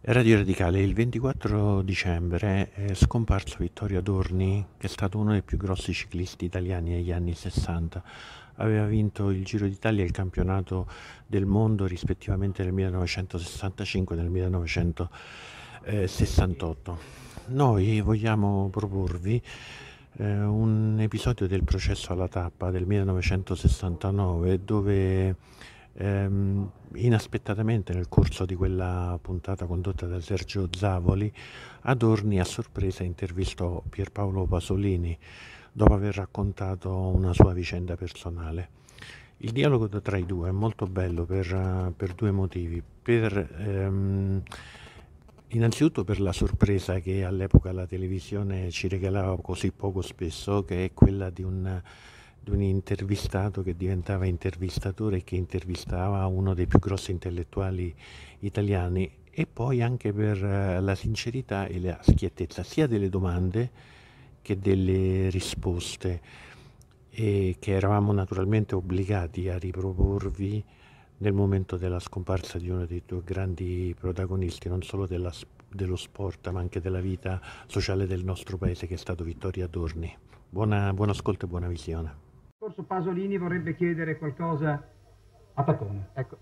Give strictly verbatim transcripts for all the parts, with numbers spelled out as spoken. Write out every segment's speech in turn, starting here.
Radio Radicale, il ventiquattro dicembre è scomparso Vittorio Adorni, che è stato uno dei più grossi ciclisti italiani negli anni sessanta. Aveva vinto il Giro d'Italia e il campionato del mondo rispettivamente nel millenovecentosessantacinque e nel millenovecentosessantotto. Noi vogliamo proporvi eh, un episodio del processo alla tappa del millenovecentosessantanove dove Ehm, inaspettatamente nel corso di quella puntata condotta da Sergio Zavoli, Adorni a sorpresa intervistò Pierpaolo Pasolini dopo aver raccontato una sua vicenda personale. Il dialogo tra i due è molto bello per, per due motivi. Per, ehm, innanzitutto per la sorpresa che all'epoca la televisione ci regalava così poco spesso, che è quella di un di un intervistato che diventava intervistatore e che intervistava uno dei più grossi intellettuali italiani, e poi anche per eh, la sincerità e la schiettezza sia delle domande che delle risposte, e che eravamo naturalmente obbligati a riproporvi nel momento della scomparsa di uno dei due grandi protagonisti, non solo della, dello sport ma anche della vita sociale del nostro paese, che è stato Vittorio Adorni. Buona, buon ascolto e buona visione. Forse Pasolini vorrebbe chiedere qualcosa a Taccone. Ecco.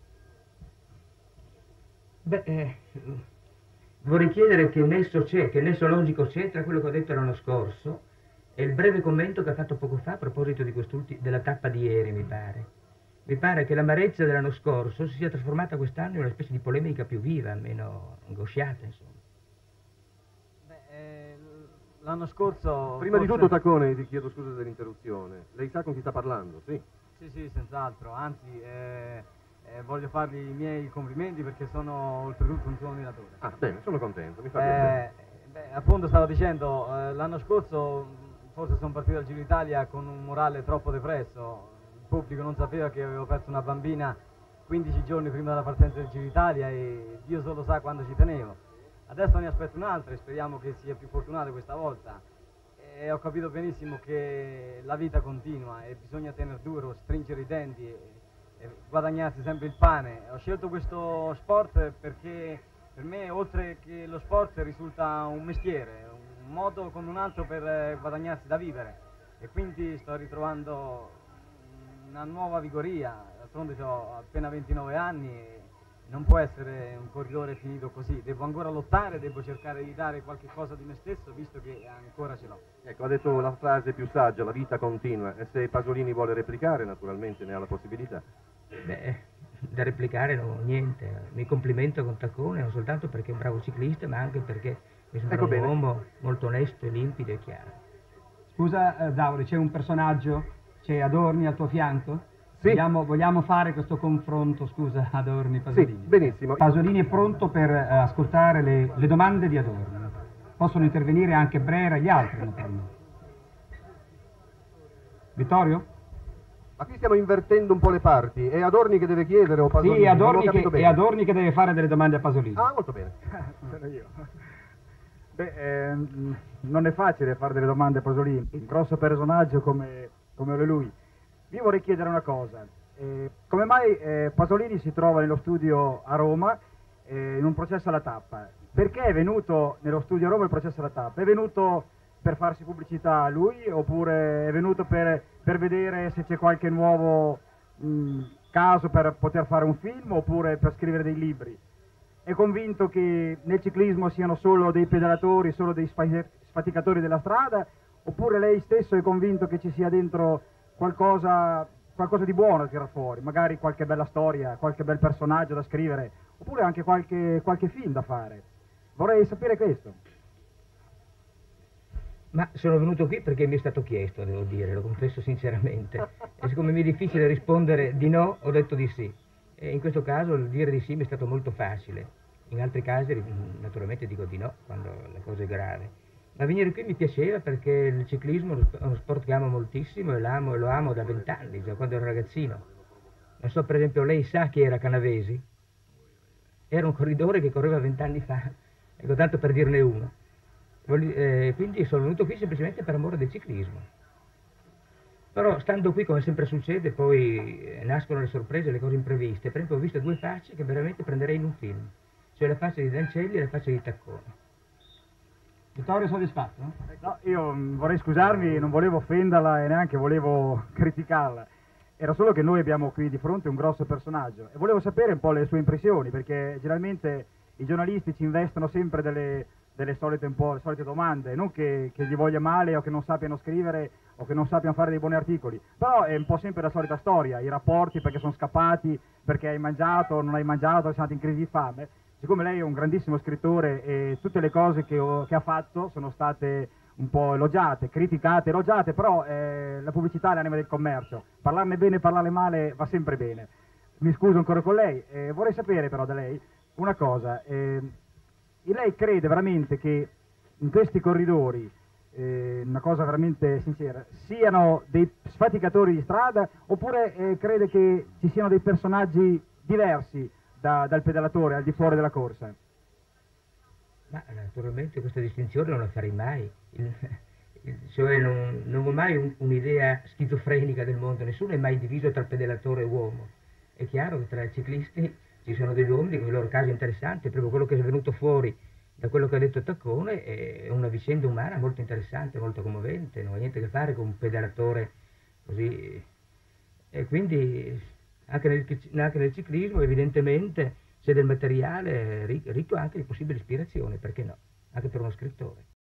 Beh, eh, vorrei chiedere che nesso c'è, che nesso logico c'è tra quello che ho detto l'anno scorso e il breve commento che ha fatto poco fa a proposito di della tappa di ieri, mi pare. Mi pare che l'amarezza dell'anno scorso si sia trasformata quest'anno in una specie di polemica più viva, meno angosciata, insomma. Beh, eh, l'anno scorso... Prima forse... di tutto, Taccone, ti chiedo scusa dell'interruzione. Lei sa con chi sta parlando, sì? Sì, sì, senz'altro. Anzi, eh, eh, voglio fargli i miei complimenti perché sono oltretutto un suo ammiratore. Ah, bene, sono contento, mi fa Eh, piacere. beh, appunto stavo dicendo, eh, l'anno scorso forse sono partito dal Giro d'Italia con un morale troppo depresso. Il pubblico non sapeva che avevo perso una bambina quindici giorni prima della partenza del Giro d'Italia e Dio solo sa quando ci tenevo. Adesso ne aspetto un'altra e speriamo che sia più fortunato questa volta. E ho capito benissimo che la vita continua e bisogna tenere duro, stringere i denti e, e guadagnarsi sempre il pane. Ho scelto questo sport perché per me, oltre che lo sport, risulta un mestiere, un modo come un altro per guadagnarsi da vivere. E quindi sto ritrovando una nuova vigoria. D'altronde ho appena ventinove anni e non può essere un corridore finito così, devo ancora lottare, devo cercare di dare qualche cosa di me stesso, visto che ancora ce l'ho. Ecco, ha detto la frase più saggia, la vita continua, e se Pasolini vuole replicare, naturalmente ne ha la possibilità. Beh, da replicare no, niente, mi complimento con Taccone non soltanto perché è un bravo ciclista, ma anche perché mi sembra Ecco un bene. uomo molto onesto e limpido e chiaro. Scusa, eh, Zauri, c'è un personaggio, c'è Adorni al tuo fianco? Sì. Vogliamo, vogliamo fare questo confronto, scusa, Adorni-Pasolini? Sì, benissimo. Pasolini è pronto per eh, ascoltare le, le domande di Adorni. Possono intervenire anche Brera e gli altri, naturalmente. Vittorio? Ma qui stiamo invertendo un po' le parti, è Adorni che deve chiedere o Pasolini? Sì, Non ho Adorni capito che, è bene. Adorni che deve fare delle domande a Pasolini. Ah, molto bene. Sono io. Beh, ehm, non è facile fare delle domande a Pasolini, un grosso personaggio come, come lui. Io vorrei chiedere una cosa, eh, come mai eh, Pasolini si trova nello studio a Roma eh, in un processo alla tappa? Perché è venuto nello studio a Roma il processo alla tappa? È venuto per farsi pubblicità a lui oppure è venuto per, per vedere se c'è qualche nuovo mh, caso per poter fare un film oppure per scrivere dei libri? È convinto che nel ciclismo siano solo dei pedalatori, solo dei sfaticatori della strada, oppure lei stesso è convinto che ci sia dentro qualcosa, qualcosa di buono da tirare fuori, magari qualche bella storia, qualche bel personaggio da scrivere, oppure anche qualche, qualche film da fare? Vorrei sapere questo. Ma sono venuto qui perché mi è stato chiesto, devo dire, lo confesso sinceramente. E siccome mi è difficile rispondere di no, ho detto di sì. E in questo caso il dire di sì mi è stato molto facile. In altri casi naturalmente dico di no, quando la cosa è grave. Ma venire qui mi piaceva perché il ciclismo è uno sport che amo moltissimo e l'amo e lo amo da vent'anni, già quando ero ragazzino. Non so, per esempio, lei sa chi era Canavesi? Era un corridore che correva vent'anni fa, ecco, tanto per dirne uno. Eh, quindi sono venuto qui semplicemente per amore del ciclismo. Però stando qui, come sempre succede, poi nascono le sorprese, le cose impreviste. Per esempio ho visto due facce che veramente prenderei in un film. cioè la faccia di Dancelli e la faccia di Taccone. Vittorio, soddisfatto? No, io mh, vorrei scusarmi, non volevo offenderla e neanche volevo criticarla. Era solo che noi abbiamo qui di fronte un grosso personaggio e volevo sapere un po' le sue impressioni, perché generalmente i giornalisti ci investono sempre delle, delle solite, un po', le solite domande, non che, che gli voglia male o che non sappiano scrivere o che non sappiano fare dei buoni articoli, però è un po' sempre la solita storia, i rapporti perché sono scappati, perché hai mangiato o non hai mangiato, sei andato in crisi di fame. Siccome lei è un grandissimo scrittore e tutte le cose che, ho, che ha fatto sono state un po' elogiate, criticate, elogiate, però eh, la pubblicità è l'anima del commercio, parlarne bene e parlarne male va sempre bene. Mi scuso ancora con lei, eh, vorrei sapere però da lei una cosa, eh, lei crede veramente che in questi corridori, eh, una cosa veramente sincera, siano dei sfaticatori di strada oppure eh, crede che ci siano dei personaggi diversi da, dal pedalatore al di fuori della corsa? Ma naturalmente questa distinzione non la farei mai, il, il, cioè non, non ho mai un, un'idea schizofrenica del mondo, nessuno è mai diviso tra pedalatore e uomo. È chiaro che tra i ciclisti ci sono degli uomini con i loro casi interessanti, proprio quello che è venuto fuori da quello che ha detto Taccone è una vicenda umana molto interessante, molto commovente, non ha niente a che fare con un pedalatore così. E quindi anche nel, anche nel ciclismo evidentemente c'è del materiale ricco anche di possibile ispirazione, perché no, anche per uno scrittore.